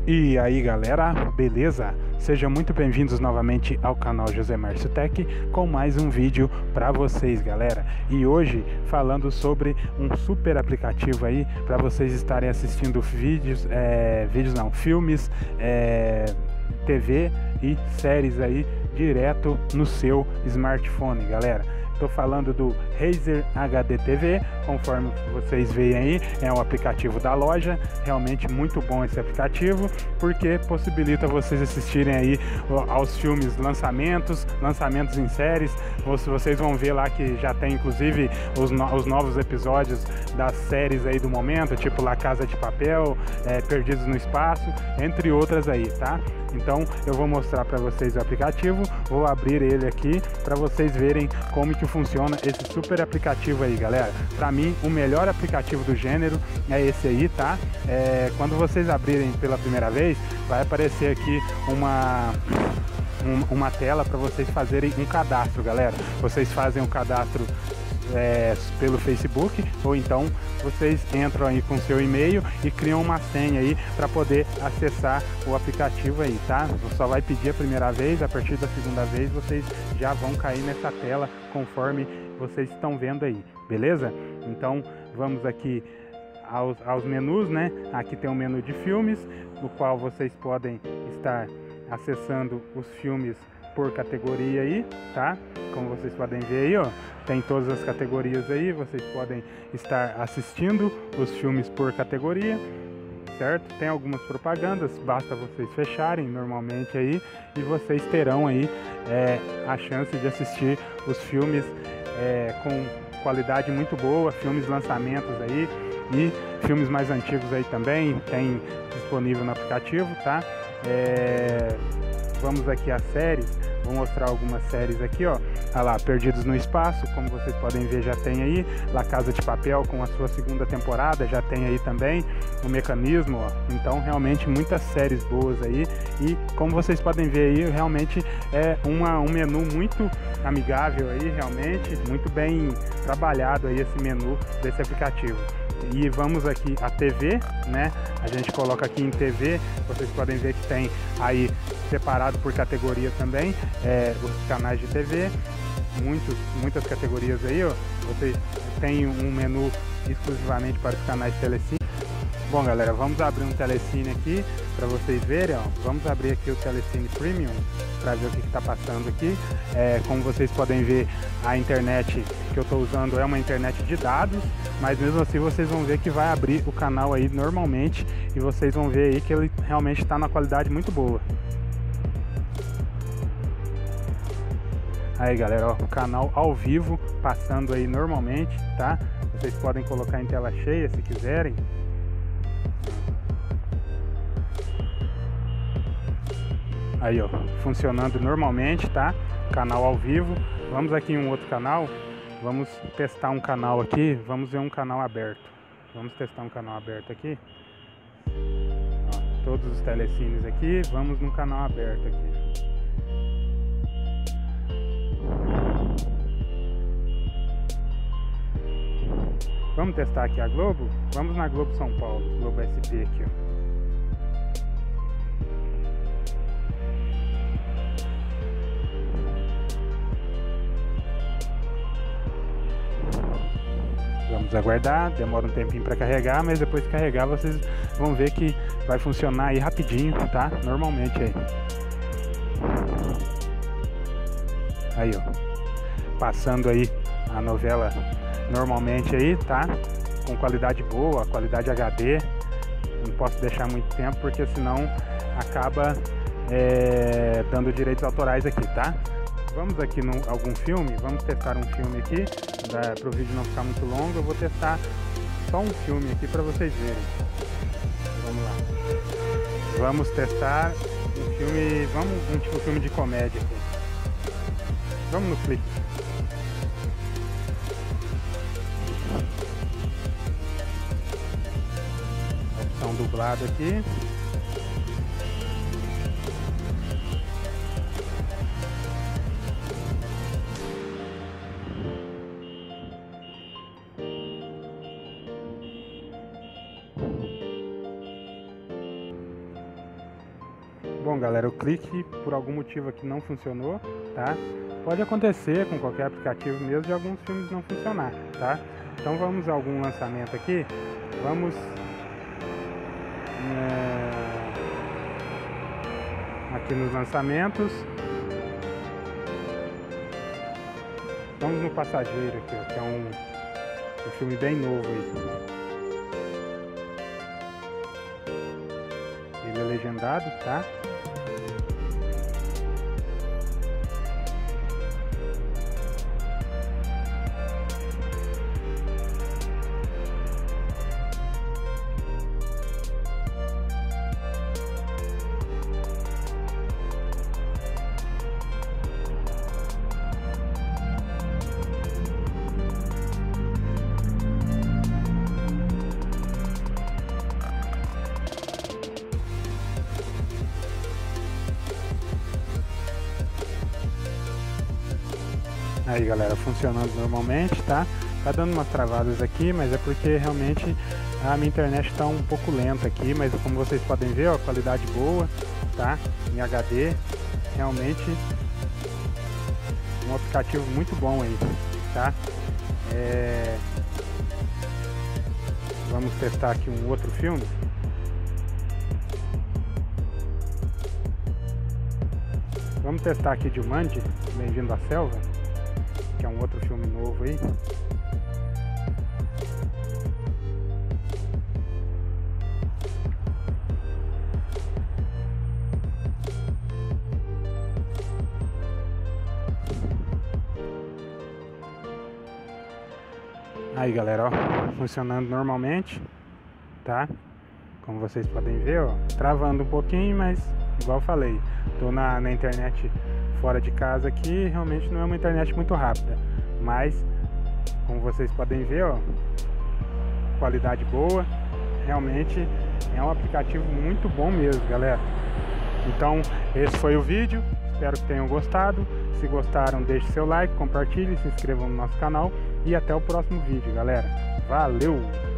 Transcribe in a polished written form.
E aí galera, beleza? Sejam muito bem-vindos novamente ao canal José Márcio Tech com mais um vídeo para vocês, galera. E hoje falando sobre um super aplicativo aí para vocês estarem assistindo filmes, TV e séries aí direto no seu smartphone, galera. Estou falando do Razer HD TV, conforme vocês veem aí, é um aplicativo da loja, realmente muito bom esse aplicativo, porque possibilita vocês assistirem aí aos filmes lançamentos em séries. Vocês vão ver lá que já tem inclusive os novos episódios das séries aí do momento, tipo La Casa de Papel, Perdidos no Espaço, entre outras aí, tá? Então eu vou mostrar para vocês o aplicativo, vou abrir ele aqui para vocês verem como que funciona esse super aplicativo aí, galera. Para mim, o melhor aplicativo do gênero é esse aí, tá? Quando vocês abrirem pela primeira vez, vai aparecer aqui uma tela para vocês fazerem um cadastro, galera. Vocês fazem um cadastro pelo Facebook, ou então vocês entram aí com seu e-mail e criam uma senha aí para poder acessar o aplicativo aí, tá? Só vai pedir a primeira vez, a partir da segunda vez vocês já vão cair nessa tela conforme vocês estão vendo aí, beleza? Então vamos aqui aos menus, né? Aqui tem um menu de filmes, no qual vocês podem estar acessando os filmes por categoria aí, tá? Como vocês podem ver aí, ó, tem todas as categorias aí, vocês podem estar assistindo os filmes por categoria, certo? Tem algumas propagandas, basta vocês fecharem normalmente aí e vocês terão aí a chance de assistir os filmes com qualidade muito boa, filmes lançamentos aí e filmes mais antigos aí também, tem disponível no aplicativo, tá? Vamos aqui às séries, vou mostrar algumas séries aqui, ó. Olha lá, Perdidos no Espaço, como vocês podem ver, já tem aí. La Casa de Papel com a sua segunda temporada, já tem aí também. O Mecanismo, ó. Então realmente muitas séries boas aí. E como vocês podem ver aí, realmente é um menu muito amigável aí, realmente. Muito bem trabalhado aí esse menu desse aplicativo. E vamos aqui a TV, né? A gente coloca aqui em TV, vocês podem ver que tem aí separado por categoria também, os canais de TV, muitas categorias aí, ó. Vocês têm um menu exclusivamente para os canais de Telecine. Bom, galera, vamos abrir um Telecine aqui para vocês verem, ó. Vamos abrir aqui o Telecine Premium para ver o que está passando aqui. Como vocês podem ver, a internet que eu estou usando é uma internet de dados, mas mesmo assim vocês vão ver que vai abrir o canal aí normalmente e vocês vão ver aí que ele realmente está na qualidade muito boa. Aí, galera, ó, o canal ao vivo passando aí normalmente, tá? Vocês podem colocar em tela cheia se quiserem. Aí, ó, funcionando normalmente, tá? Canal ao vivo. Vamos aqui em um outro canal. Vamos testar um canal aqui. Vamos ver um canal aberto. Vamos testar um canal aberto aqui. Ó, todos os telecines aqui. Vamos num canal aberto aqui. Vamos testar aqui a Globo? Vamos na Globo São Paulo. Globo SP aqui, ó. Vamos aguardar, demora um tempinho para carregar, mas depois de carregar vocês vão ver que vai funcionar aí rapidinho, tá? Normalmente aí. Aí, ó. Passando aí a novela normalmente aí, tá? Com qualidade boa, qualidade HD. Não posso deixar muito tempo porque senão acaba dando direitos autorais aqui, tá? Vamos aqui em algum filme, vamos testar um filme aqui, para o vídeo não ficar muito longo, eu vou testar só um filme aqui para vocês verem. Vamos lá. Vamos testar um filme, um tipo filme de comédia aqui. Vamos no Flix. Opção dublado aqui. Bom, galera, o clique por algum motivo aqui não funcionou, tá? Pode acontecer com qualquer aplicativo mesmo de alguns filmes não funcionar, tá? Então vamos a algum lançamento aqui. Vamos aqui nos lançamentos. Vamos no Passageiro aqui, ó, que é um filme bem novo aí. Ele é legendado, tá? Aí, galera, funcionando normalmente, tá? Tá dando umas travadas aqui, mas é porque realmente a minha internet está um pouco lenta aqui, mas como vocês podem ver, ó, qualidade boa, tá? Em HD, realmente um aplicativo muito bom aí, tá? Vamos testar aqui um outro filme. Vamos testar aqui Jumanji, Bem-vindo à Selva, que é um outro filme novo aí. Aí, galera, ó, funcionando normalmente, tá? Como vocês podem ver, ó, travando um pouquinho, mas igual eu falei, tô na internet fora de casa aqui, realmente não é uma internet muito rápida, mas como vocês podem ver, ó, qualidade boa, realmente é um aplicativo muito bom mesmo, galera. Então esse foi o vídeo, espero que tenham gostado. Se gostaram, deixe seu like, compartilhe, se inscrevam no nosso canal e até o próximo vídeo, galera. Valeu!